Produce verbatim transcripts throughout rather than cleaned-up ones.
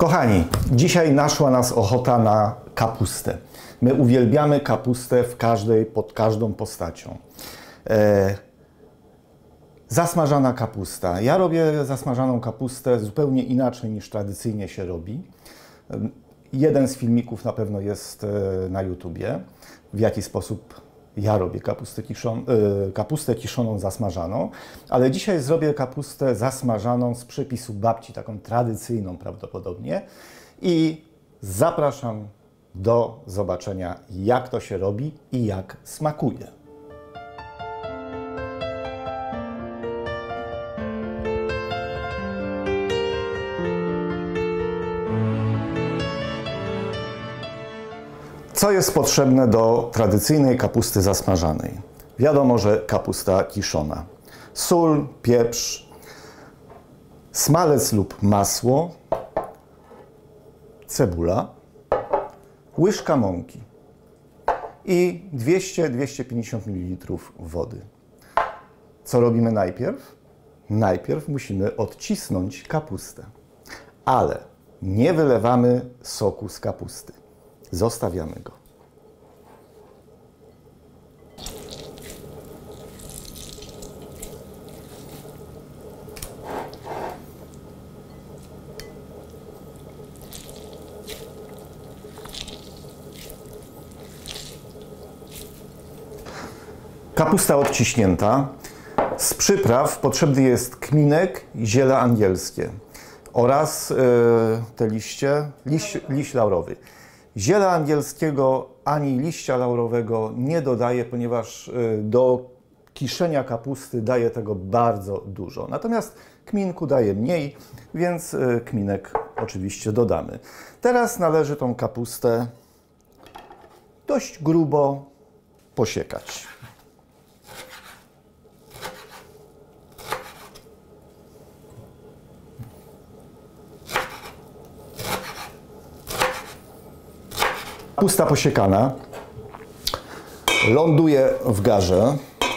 Kochani, dzisiaj naszła nas ochota na kapustę. My uwielbiamy kapustę w każdej, pod każdą postacią. E, zasmażana kapusta. Ja robię zasmażaną kapustę zupełnie inaczej niż tradycyjnie się robi. Jeden z filmików na pewno jest na YouTubie, w jaki sposób ja robię kapustę, kiszon, kapustę kiszoną zasmażaną, ale dzisiaj zrobię kapustę zasmażaną z przepisu babci, taką tradycyjną prawdopodobnie, i zapraszam do zobaczenia, jak to się robi i jak smakuje. Co jest potrzebne do tradycyjnej kapusty zasmażanej? Wiadomo, że kapusta kiszona. Sól, pieprz, smalec lub masło, cebula, łyżka mąki i dwieście do dwustu pięćdziesięciu mililitrów wody. Co robimy najpierw? Najpierw musimy odcisnąć kapustę, ale nie wylewamy soku z kapusty. Zostawiamy go. Kapusta odciśnięta. Z przypraw potrzebny jest kminek i ziele angielskie oraz yy, te liście, liść, liść laurowy. Ziela angielskiego ani liścia laurowego nie dodaję, ponieważ do kiszenia kapusty daje tego bardzo dużo. Natomiast kminku daje mniej, więc kminek oczywiście dodamy. Teraz należy tą kapustę dość grubo posiekać. Kapusta posiekana ląduje w garze.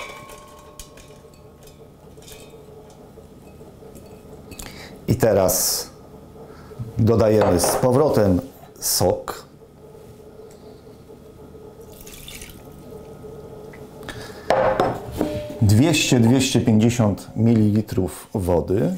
I teraz dodajemy z powrotem sok. dwieście do dwustu pięćdziesięciu mililitrów wody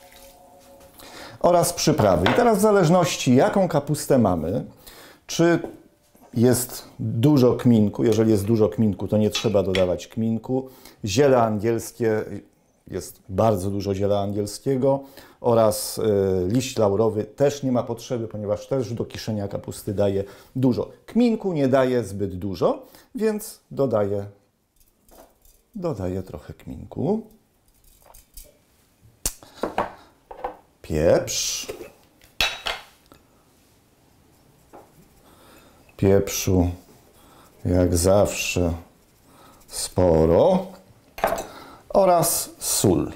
oraz przyprawy. I teraz w zależności, jaką kapustę mamy, czy jest dużo kminku, jeżeli jest dużo kminku, to nie trzeba dodawać kminku. Ziele angielskie, jest bardzo dużo ziela angielskiego oraz y, liść laurowy też nie ma potrzeby, ponieważ też do kiszenia kapusty daje dużo. Kminku nie daje zbyt dużo, więc dodaję, dodaję trochę kminku. Pieprz. Pieprzu, jak zawsze, sporo oraz sól.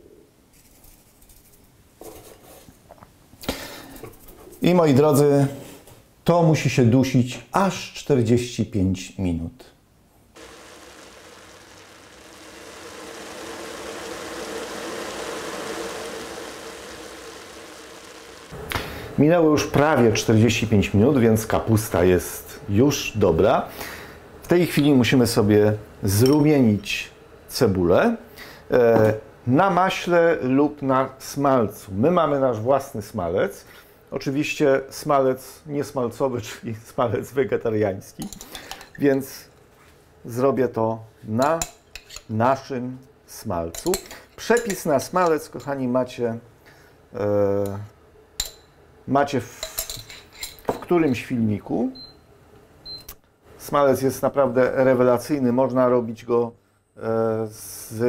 I moi drodzy, to musi się dusić aż czterdzieści pięć minut. Minęło już prawie czterdzieści pięć minut, więc kapusta jest już dobra. W tej chwili musimy sobie zrumienić cebulę na maśle lub na smalcu. My mamy nasz własny smalec. Oczywiście smalec niesmalcowy, czyli smalec wegetariański. Więc zrobię to na naszym smalcu. Przepis na smalec, kochani, macie... E, Macie w, w którymś filmiku. Smalec jest naprawdę rewelacyjny. Można robić go e, z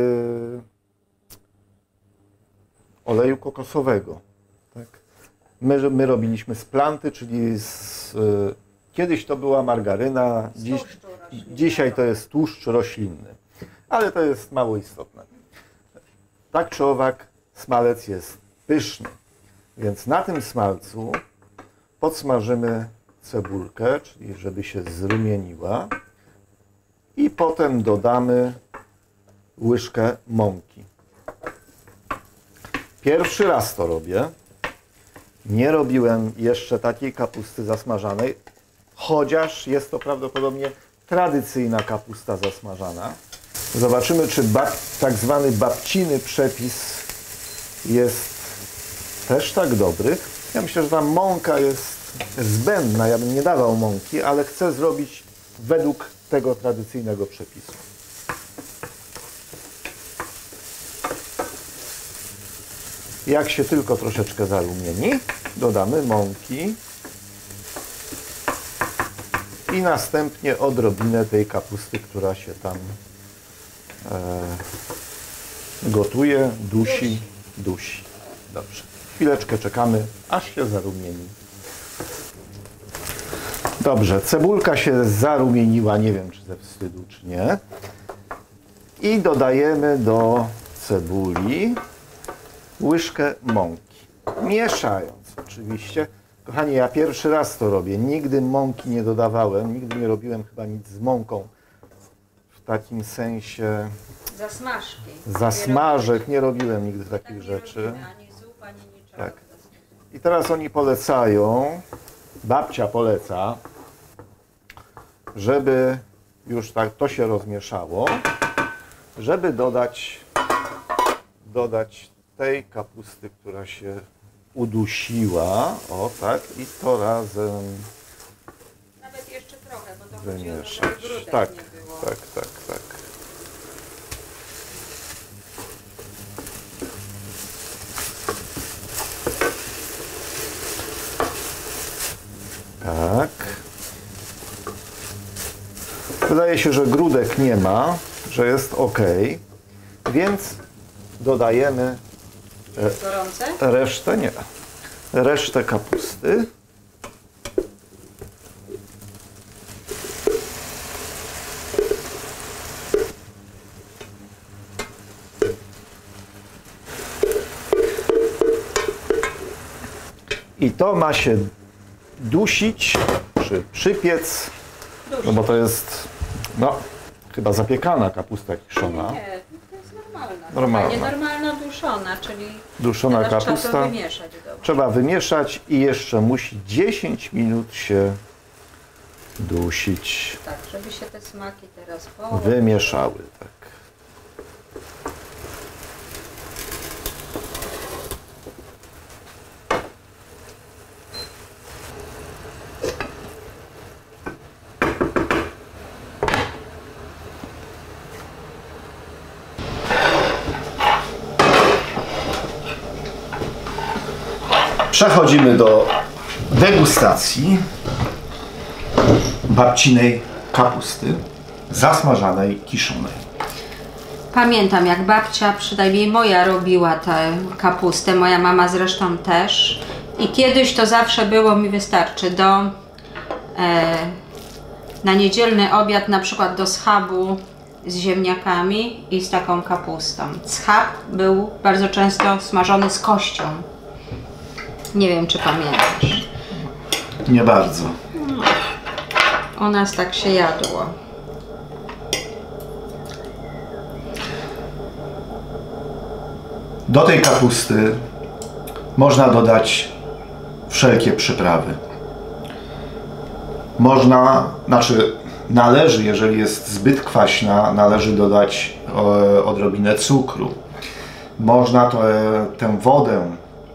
oleju kokosowego. Tak? My, my robiliśmy z planty, czyli z, e, kiedyś to była margaryna, dziś, dzisiaj to jest tłuszcz roślinny. Ale to jest mało istotne. Tak czy owak, smalec jest pyszny. Więc na tym smalcu podsmażymy cebulkę, czyli żeby się zrumieniła, i potem dodamy łyżkę mąki. Pierwszy raz to robię, Nie robiłem jeszcze takiej kapusty zasmażanej, chociaż jest to prawdopodobnie tradycyjna kapusta zasmażana. Zobaczymy, czy bab, tak zwany babciny przepis jest też tak dobry. Ja myślę, że ta mąka jest zbędna, ja bym nie dawał mąki, ale chcę zrobić według tego tradycyjnego przepisu. Jak się tylko troszeczkę zarumieni, dodamy mąki i następnie odrobinę tej kapusty, która się tam e, gotuje, dusi, dusi. Dobrze. Chwileczkę czekamy, aż się zarumieni. Dobrze, cebulka się zarumieniła, nie wiem czy ze wstydu, czy nie. I dodajemy do cebuli łyżkę mąki. Mieszając oczywiście. Kochani, ja pierwszy raz to robię. Nigdy mąki nie dodawałem, nigdy nie robiłem chyba nic z mąką. W takim sensie... Zasmażki. Zasmażek. Nie robiłem nigdy takich tak rzeczy. Robimy, ani zup, ani niczego. Tak. I teraz oni polecają, babcia poleca, żeby już tak to się rozmieszało, żeby dodać, dodać tej kapusty, która się udusiła, o tak, i to razem Nawet jeszcze trochę, bo to chodziło, wymieszać. żeby grudek Tak, nie było. tak, tak, tak. Tak. Wydaje się, że grudek nie ma, że jest ok, więc dodajemy Gorące? resztę, nie, resztę kapusty. I to ma się dusić, czy przypiec, no bo to jest, no, chyba zapiekana kapusta kiszona. Nie, to jest normalna. Normalna. Nie normalna duszona, czyli Duszona teraz kapusta. trzeba to wymieszać dobrze. Trzeba wymieszać i jeszcze musi dziesięć minut się dusić. Tak, żeby się te smaki teraz połączyły. Wymieszały, tak. Przechodzimy do degustacji babcinej kapusty zasmażanej, kiszonej. Pamiętam, jak babcia, przynajmniej moja, robiła tę kapustę, moja mama zresztą też. I kiedyś to zawsze było, mi wystarczy, do e, na niedzielny obiad, na przykład do schabu z ziemniakami i z taką kapustą. Schab był bardzo często smażony z kością. Nie wiem, czy pamiętasz. Nie bardzo. U nas tak się jadło. Do tej kapusty można dodać wszelkie przyprawy. Można, znaczy należy, jeżeli jest zbyt kwaśna, należy dodać e, odrobinę cukru. Można to, e, tę wodę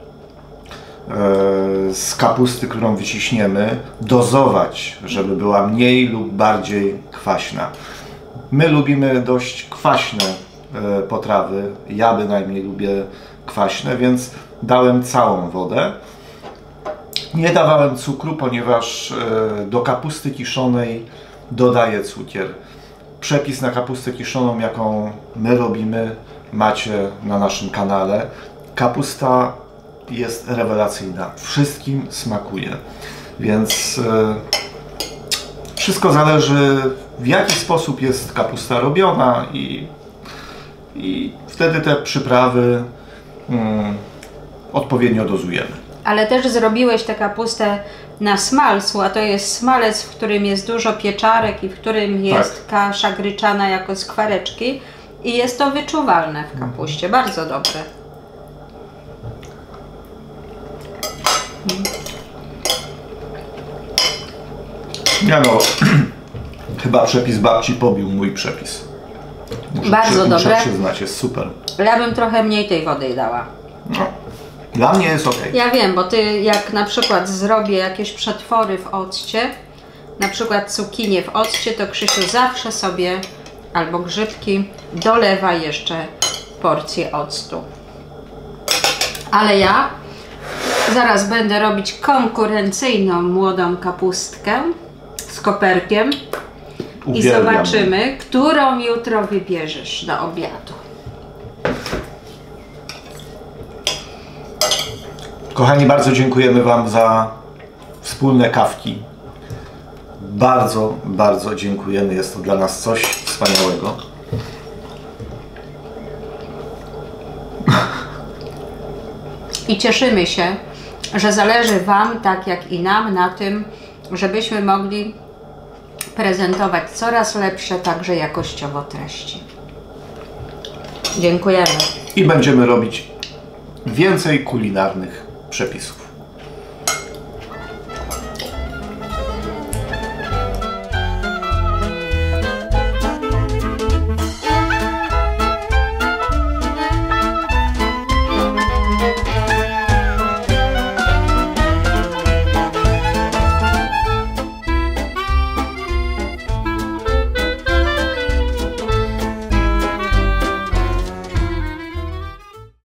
z kapusty, którą wyciśniemy, dozować, żeby była mniej lub bardziej kwaśna. My lubimy dość kwaśne potrawy, ja bynajmniej lubię kwaśne, więc dałem całą wodę. Nie dawałem cukru, ponieważ do kapusty kiszonej dodaję cukier. Przepis na kapustę kiszoną, jaką my robimy, macie na naszym kanale. Kapusta jest rewelacyjna. Wszystkim smakuje. Więc e, wszystko zależy, w jaki sposób jest kapusta robiona i, i wtedy te przyprawy mm, odpowiednio dozujemy. Ale też zrobiłeś tę kapustę na smalcu, a to jest smalec, w którym jest dużo pieczarek i w którym jest tak. kasza gryczana jako skwareczki i jest to wyczuwalne w kapuście. Bardzo dobre. Nie no, chyba przepis babci pobił mój przepis. Muszę Bardzo przy, dobre. Muszę przyznać, jest super. Ja bym trochę mniej tej wody dała. No, dla mnie jest ok. Ja wiem, bo ty jak na przykład zrobię jakieś przetwory w occie, na przykład cukinię w occie, to Krzysiu zawsze sobie, albo grzybki, dolewa jeszcze porcję octu. Ale ja zaraz będę robić konkurencyjną młodą kapustkę z koperkiem. I Uwielbiam. zobaczymy, którą jutro wybierzesz do obiadu. Kochani, bardzo dziękujemy Wam za wspólne kawki. Bardzo, bardzo dziękujemy. Jest to dla nas coś wspaniałego. I cieszymy się, że zależy Wam, tak jak i nam, na tym, żebyśmy mogli prezentować coraz lepsze, także jakościowo treści. Dziękujemy. I będziemy robić więcej kulinarnych przepisów.